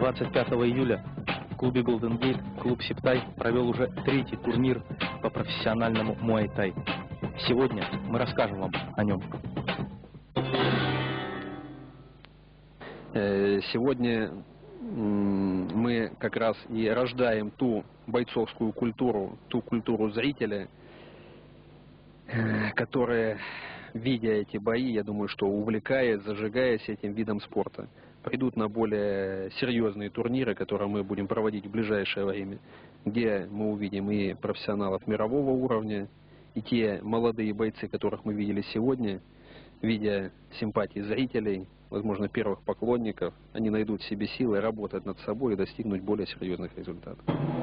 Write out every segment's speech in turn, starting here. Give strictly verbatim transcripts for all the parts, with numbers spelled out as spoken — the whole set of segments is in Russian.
двадцать пятого июля в клубе Golden Gate клуб Сиптай провел уже третий турнир по профессиональному муай-тай. Сегодня мы расскажем вам о нем. Сегодня мы как раз и рождаем ту бойцовскую культуру, ту культуру зрителя, которая, видя эти бои, я думаю, что увлекаясь, зажигаясь этим видом спорта, придут на более серьезные турниры, которые мы будем проводить в ближайшее время, где мы увидим и профессионалов мирового уровня, и те молодые бойцы, которых мы видели сегодня, видя симпатии зрителей, возможно, первых поклонников, они найдут в себе силы работать над собой и достигнуть более серьезных результатов.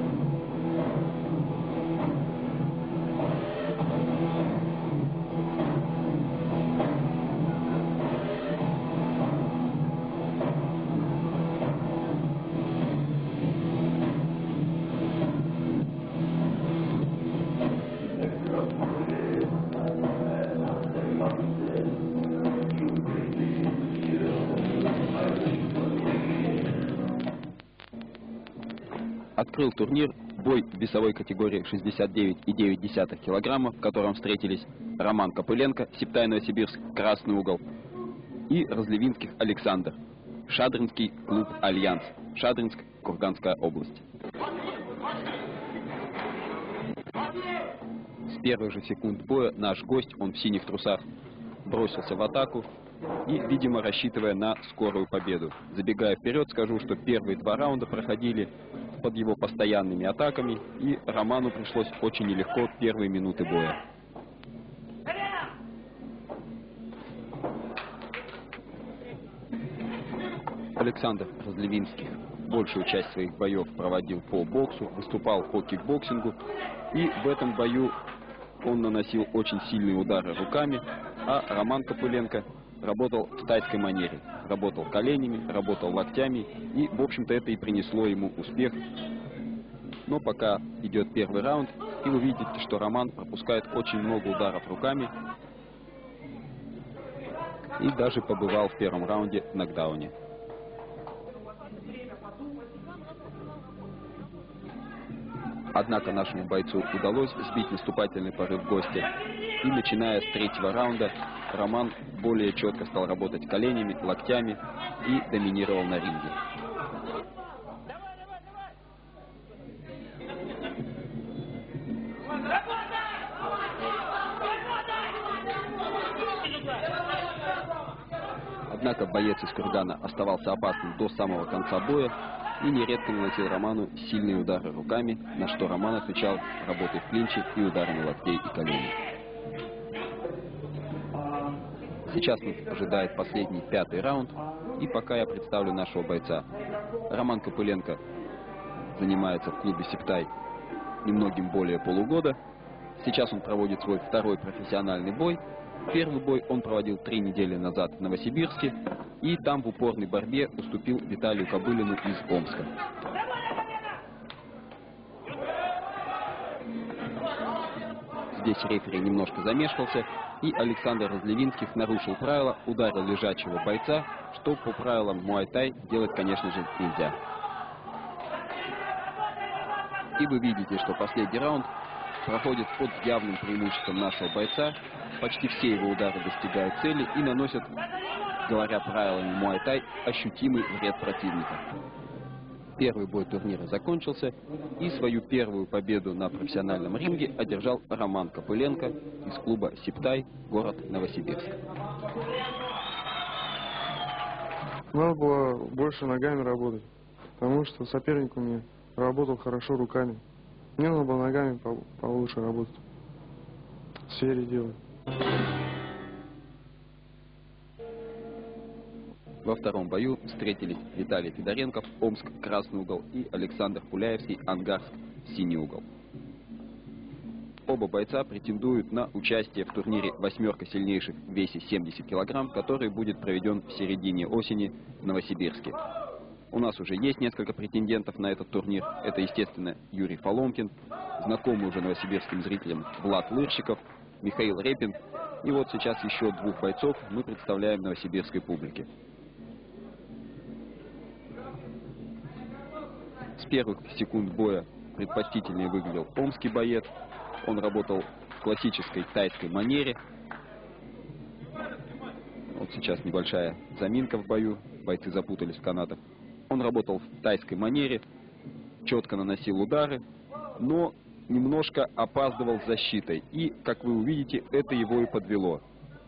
Открыл турнир бой в весовой категории шестьдесят девять и девять десятых килограмма, в котором встретились Роман Копыленко, Сиптай Новосибирск, Красный угол, и Разливинских Александр, Шадринский клуб Альянс, Шадринск, Курганская область. С первых же секунд боя наш гость, он в синих трусах, бросился в атаку и, видимо, рассчитывая на скорую победу. Забегая вперед, скажу, что первые два раунда проходили под его постоянными атаками, и Роману пришлось очень нелегко первые минуты боя. Александр Разливинских большую часть своих боев проводил по боксу, выступал по кикбоксингу, и в этом бою он наносил очень сильные удары руками, а Роман Копыленко работал в тайской манере. Работал коленями, работал локтями, и, в общем-то, это и принесло ему успех. Но пока идет первый раунд, и вы видите, что Роман пропускает очень много ударов руками и даже побывал в первом раунде в нокдауне. Однако нашему бойцу удалось сбить наступательный порыв гостя, и начиная с третьего раунда Роман более четко стал работать коленями, локтями и доминировал на ринге. Однако боец из Кургана оставался опасным до самого конца боя и нередко наносил Роману сильные удары руками, на что Роман отвечал работой в клинче и ударами локтей и коленей. Сейчас нас ожидает последний, пятый раунд, и пока я представлю нашего бойца. Роман Копыленко занимается в клубе Сиптай немногим более полугода. Сейчас он проводит свой второй профессиональный бой. Первый бой он проводил три недели назад в Новосибирске, и там в упорной борьбе уступил Виталию Кобылину из Омска. Здесь рефери немножко замешкался, и Александр Разливинских нарушил правила, ударил лежачего бойца, что по правилам муай-тай делать, конечно же, нельзя. И вы видите, что последний раунд проходит под явным преимуществом нашего бойца. Почти все его удары достигают цели и наносят, говоря правилами муай-тай, ощутимый вред противника. Первый бой турнира закончился, и свою первую победу на профессиональном ринге одержал Роман Копыленко из клуба Сиптай, город Новосибирск. Надо было больше ногами работать, потому что соперник у меня работал хорошо руками. Мне надо было ногами получше работать, в сфере делать. Во втором бою встретились Виталий Федоренков, Омск, Красный угол, и Александр Пуляевский, Ангарск, Синий угол. Оба бойца претендуют на участие в турнире «Восьмерка сильнейших» в весе семьдесят килограмм, который будет проведен в середине осени в Новосибирске. У нас уже есть несколько претендентов на этот турнир. Это, естественно, Юрий Фоломкин, знакомый уже новосибирским зрителям Влад Лырщиков, Михаил Репин. И вот сейчас еще двух бойцов мы представляем новосибирской публике. первых секунд боя предпочтительнее выглядел омский боец. Он работал в классической тайской манере. Вот сейчас небольшая заминка в бою, бойцы запутались в канатах. Он работал в тайской манере, четко наносил удары, но немножко опаздывал с защитой. И, как вы увидите, это его и подвело.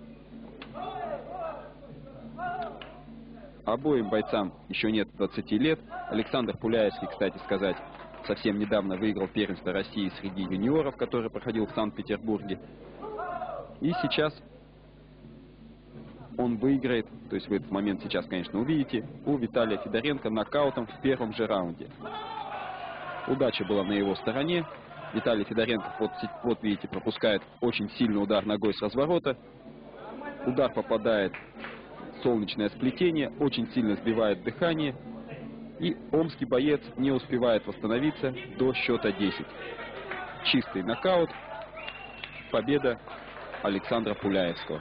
Обоим бойцам еще нет двадцати лет. Александр Пуляевский, кстати сказать, совсем недавно выиграл первенство России среди юниоров, который проходил в Санкт-Петербурге. И сейчас он выиграет, то есть вы этот момент сейчас, конечно, увидите, у Виталия Федоренко нокаутом в первом же раунде. Удача была на его стороне. Виталий Федоренко, вот, вот видите, пропускает очень сильный удар ногой с разворота. Удар попадает в солнечное сплетение, очень сильно сбивает дыхание. И омский боец не успевает восстановиться до счета десять. Чистый нокаут. Победа Александра Пуляевского.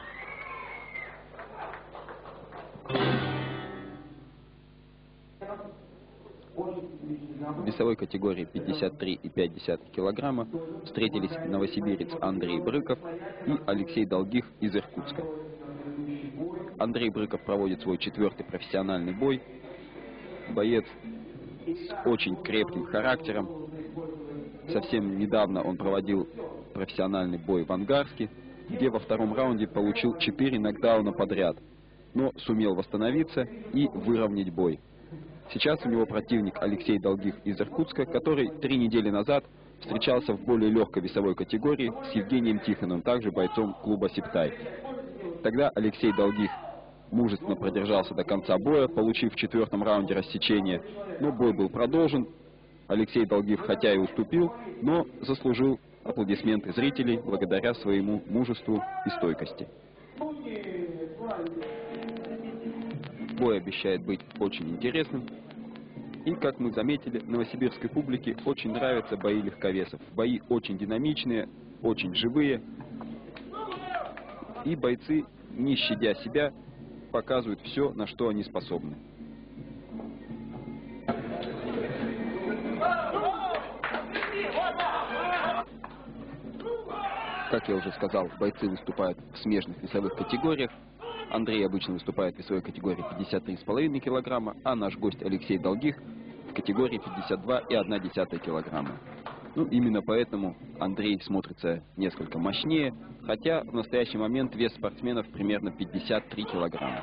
В весовой категории пятьдесят три и пять десятых килограмма встретились новосибирец Андрей Брыков и Алексей Долгих из Иркутска. Андрей Брыков проводит свой четвертый профессиональный бой. Боец с очень крепким характером. Совсем недавно он проводил профессиональный бой в Ангарске, где во втором раунде получил четыре нокдауна подряд, но сумел восстановиться и выровнять бой. Сейчас у него противник Алексей Долгих из Иркутска, который три недели назад встречался в более легкой весовой категории с Евгением Тихоновым, также бойцом клуба «Сиптай». Тогда Алексей Долгих мужественно продержался до конца боя, получив в четвертом раунде рассечение, но бой был продолжен. Алексей Долгих хотя и уступил, но заслужил аплодисменты зрителей благодаря своему мужеству и стойкости. Бой обещает быть очень интересным. И, как мы заметили, новосибирской публике очень нравятся бои легковесов. Бои очень динамичные, очень живые. И бойцы, не щадя себя, показывают все, на что они способны. Как я уже сказал, бойцы выступают в смежных весовых категориях. Андрей обычно выступает в весовой категории пятьдесят три и пять килограмма, а наш гость Алексей Долгих в категории пятьдесят два и одна десятая килограмма. Ну, именно поэтому Андрей смотрится несколько мощнее, хотя в настоящий момент вес спортсменов примерно пятьдесят три килограмма.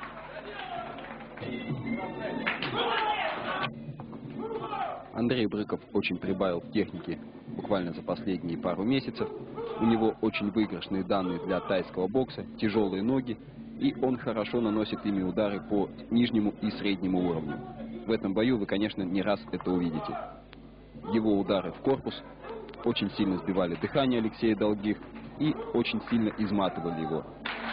Андрей Брыков очень прибавил в технике буквально за последние пару месяцев. У него очень выигрышные данные для тайского бокса, тяжелые ноги, и он хорошо наносит ими удары по нижнему и среднему уровню. В этом бою вы, конечно, не раз это увидите. Его удары в корпус очень сильно сбивали дыхание Алексея Долгих и очень сильно изматывали его.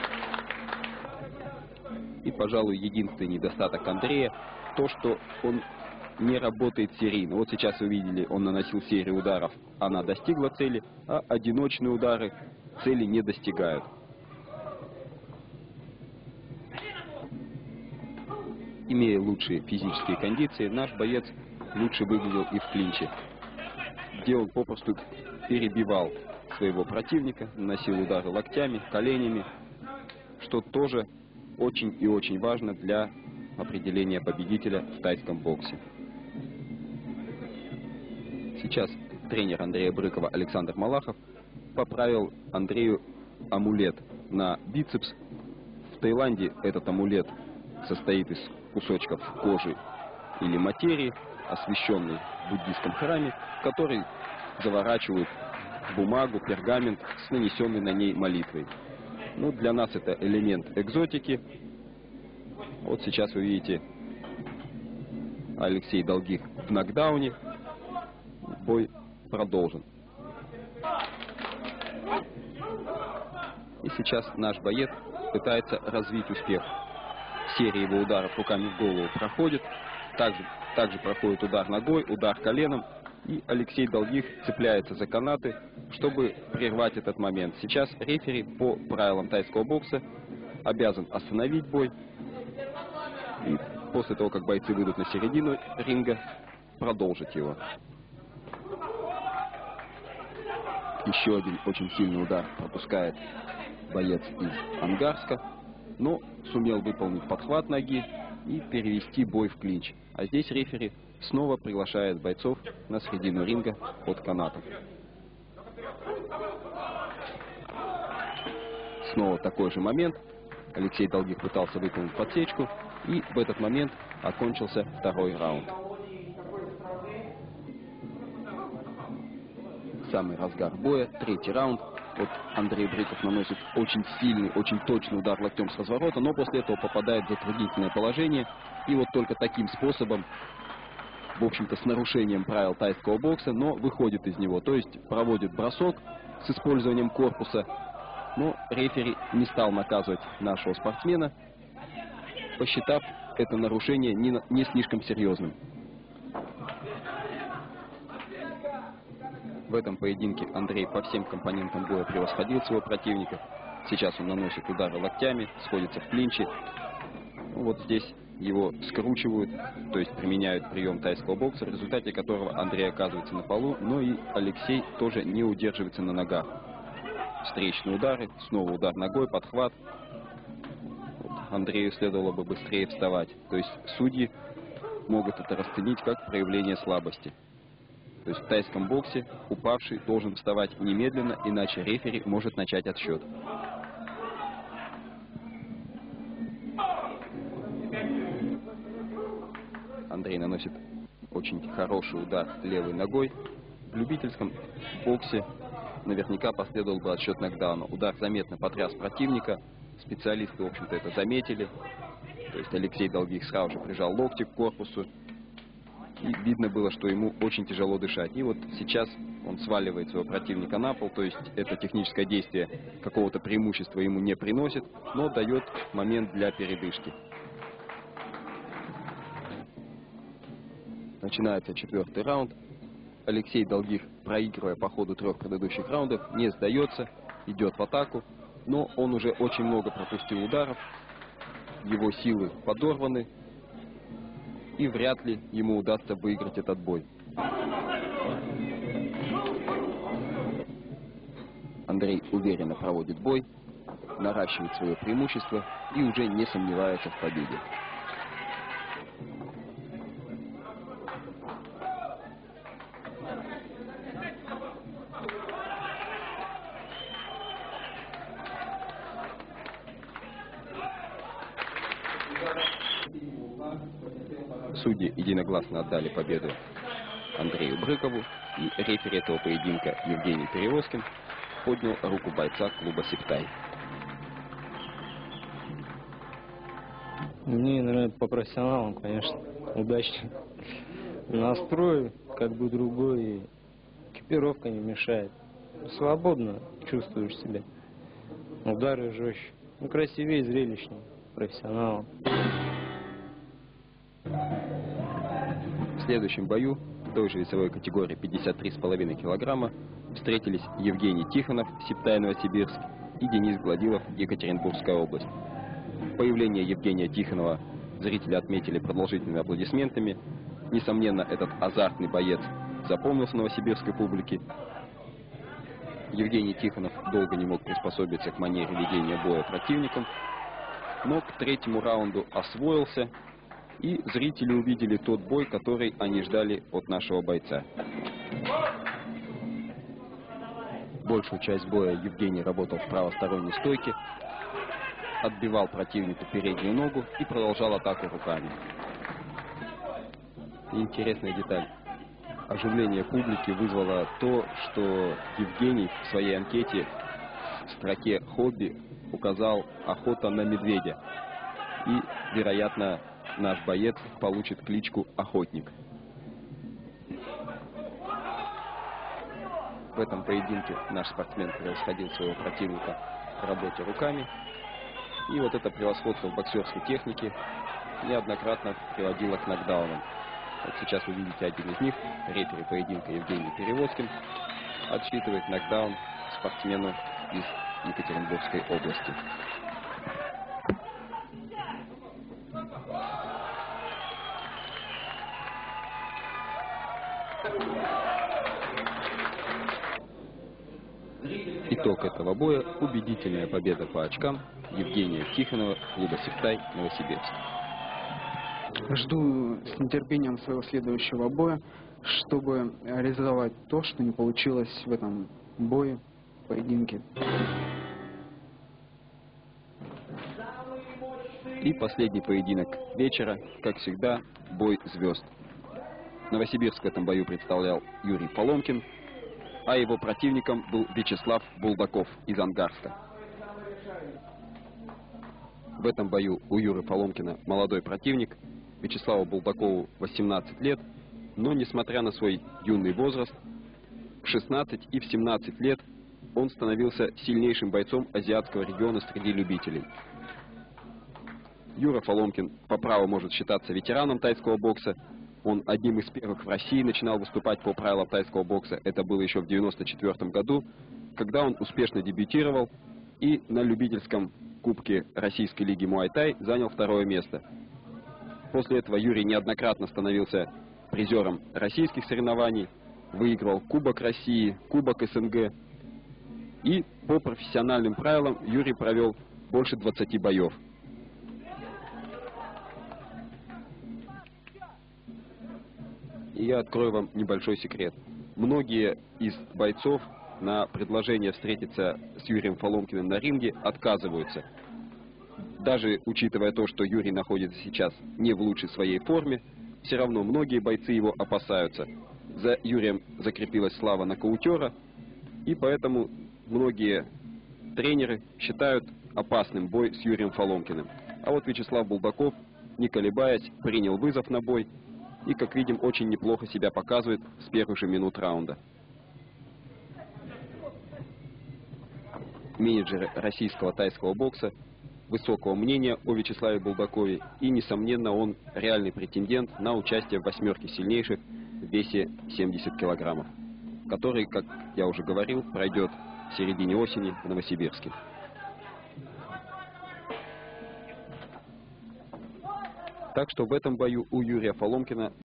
И, пожалуй, единственный недостаток Андрея то, что он не работает серийно. Вот сейчас вы видели, он наносил серию ударов, она достигла цели, а одиночные удары цели не достигают. Имея лучшие физические кондиции, наш боец лучше выглядел и в клинче, где он попросту перебивал своего противника, наносил удары локтями, коленями, что тоже очень и очень важно для определения победителя в тайском боксе. Сейчас тренер Андрея Брыкова Александр Малахов поправил Андрею амулет на бицепс. В Таиланде этот амулет состоит из кусочков кожи или материи, освященной в буддийском храме, который заворачивают в бумагу, пергамент с нанесенной на ней молитвой. Ну, для нас это элемент экзотики. Вот сейчас вы видите Алексей Долгих в нокдауне. Бой продолжен. И сейчас наш боец пытается развить успех. Серия его ударов руками в голову проходит. Также, также проходит удар ногой, удар коленом. И Алексей Долгих цепляется за канаты, чтобы прервать этот момент. Сейчас рефери по правилам тайского бокса обязан остановить бой. И после того, как бойцы выйдут на середину ринга, продолжить его. Еще один очень сильный удар пропускает боец из Ангарска, но сумел выполнить подхват ноги и перевести бой в клинч. А здесь рефери снова приглашает бойцов на середину ринга под канатом. Снова такой же момент. Алексей Долгих пытался выполнить подсечку, и в этот момент окончился второй раунд. Самый разгар боя, третий раунд. Вот Андрей Брыков наносит очень сильный, очень точный удар локтем с разворота, но после этого попадает в затруднительное положение. И вот только таким способом, в общем-то с нарушением правил тайского бокса, но выходит из него. То есть проводит бросок с использованием корпуса, но рефери не стал наказывать нашего спортсмена, посчитав это нарушение не, не слишком серьезным. В этом поединке Андрей по всем компонентам боя превосходил своего противника. Сейчас он наносит удары локтями, сходится в клинче. Ну, вот здесь его скручивают, то есть применяют прием тайского бокса, в результате которого Андрей оказывается на полу, но и Алексей тоже не удерживается на ногах. Встречные удары, снова удар ногой, подхват. Вот Андрею следовало бы быстрее вставать. То есть судьи могут это расценить как проявление слабости. То есть в тайском боксе упавший должен вставать немедленно, иначе рефери может начать отсчет. Андрей наносит очень хороший удар левой ногой. В любительском боксе наверняка последовал бы отсчет нокдауна. Удар заметно потряс противника. Специалисты, в общем-то, это заметили. То есть Алексей Долгих сразу же прижал локти к корпусу. И видно было, что ему очень тяжело дышать. И вот сейчас он сваливает своего противника на пол. То есть это техническое действие какого-то преимущества ему не приносит, но дает момент для передышки. Начинается четвертый раунд. Алексей Долгих, проигрывая по ходу трех предыдущих раундов, не сдается, идет в атаку. Но он уже очень много пропустил ударов. Его силы подорваны. И вряд ли ему удастся выиграть этот бой. Андрей уверенно проводит бой, наращивает свое преимущество и уже не сомневается в победе. Судьи единогласно отдали победу Андрею Брыкову, и рефери этого поединка Евгений Перевозкин поднял руку бойца клуба «Сиптай». Мне, наверное, по профессионалам, конечно, удачно. Настрой как бы другой, и экипировка не мешает. Свободно чувствуешь себя. Удары жестче. Ну, красивее, зрелищнее. Профессионалам. В следующем бою в той же весовой категории пятьдесят три с половиной килограмма встретились Евгений Тихонов, Сиптай, Новосибирск, и Денис Гладилов, Екатеринбургская область. Появление Евгения Тихонова зрители отметили продолжительными аплодисментами. Несомненно, этот азартный боец запомнился новосибирской публике. Евгений Тихонов долго не мог приспособиться к манере ведения боя противником, но к третьему раунду освоился, и зрители увидели тот бой, который они ждали от нашего бойца. Большую часть боя Евгений работал в правосторонней стойке, отбивал противнику переднюю ногу и продолжал атаку руками. И интересная деталь. Оживление публики вызвало то, что Евгений в своей анкете в строке «Хобби» указал «Охота на медведя». И, вероятно, наш боец получит кличку «Охотник». В этом поединке наш спортсмен превосходил своего противника в работе руками. И вот это превосходство в боксерской технике неоднократно приводило к нокдаунам. Вот сейчас вы видите один из них. Рефери поединка Евгений Перевозкин отсчитывает нокдаун спортсмену из Екатеринбургской области. Итог этого боя – убедительная победа по очкам Евгения Тихонова, клуба «Сиптай», Новосибирск. Жду с нетерпением своего следующего боя, чтобы реализовать то, что не получилось в этом бое, поединке. И последний поединок вечера, как всегда, бой звезд. Новосибирск в этом бою представлял Юрий Поломкин, а его противником был Вячеслав Булдаков из Ангарска. В этом бою у Юры Поломкина молодой противник, Вячеславу Булдакову восемнадцать лет, но несмотря на свой юный возраст, в шестнадцать и в семнадцать лет он становился сильнейшим бойцом азиатского региона среди любителей. Юра Поломкин по праву может считаться ветераном тайского бокса. Он одним из первых в России начинал выступать по правилам тайского бокса. Это было еще в девяносто четвёртом году, когда он успешно дебютировал и на любительском кубке Российской лиги Муай-Тай занял второе место. После этого Юрий неоднократно становился призером российских соревнований, выигрывал Кубок России, Кубок СНГ. И по профессиональным правилам Юрий провел больше двадцати боев. И я открою вам небольшой секрет. Многие из бойцов на предложение встретиться с Юрием Поломкиным на ринге отказываются. Даже учитывая то, что Юрий находится сейчас не в лучшей своей форме, все равно многие бойцы его опасаются. За Юрием закрепилась слава нокаутера, и поэтому многие тренеры считают опасным бой с Юрием Поломкиным. А вот Вячеслав Булдаков, не колебаясь, принял вызов на бой и, как видим, очень неплохо себя показывает с первых же минут раунда. Менеджеры российского тайского бокса высокого мнения о Вячеславе Булдакове, и, несомненно, он реальный претендент на участие в восьмерке сильнейших в весе семьдесят килограммов, который, как я уже говорил, пройдет в середине осени в Новосибирске. Так что в этом бою у Юрия Поломкина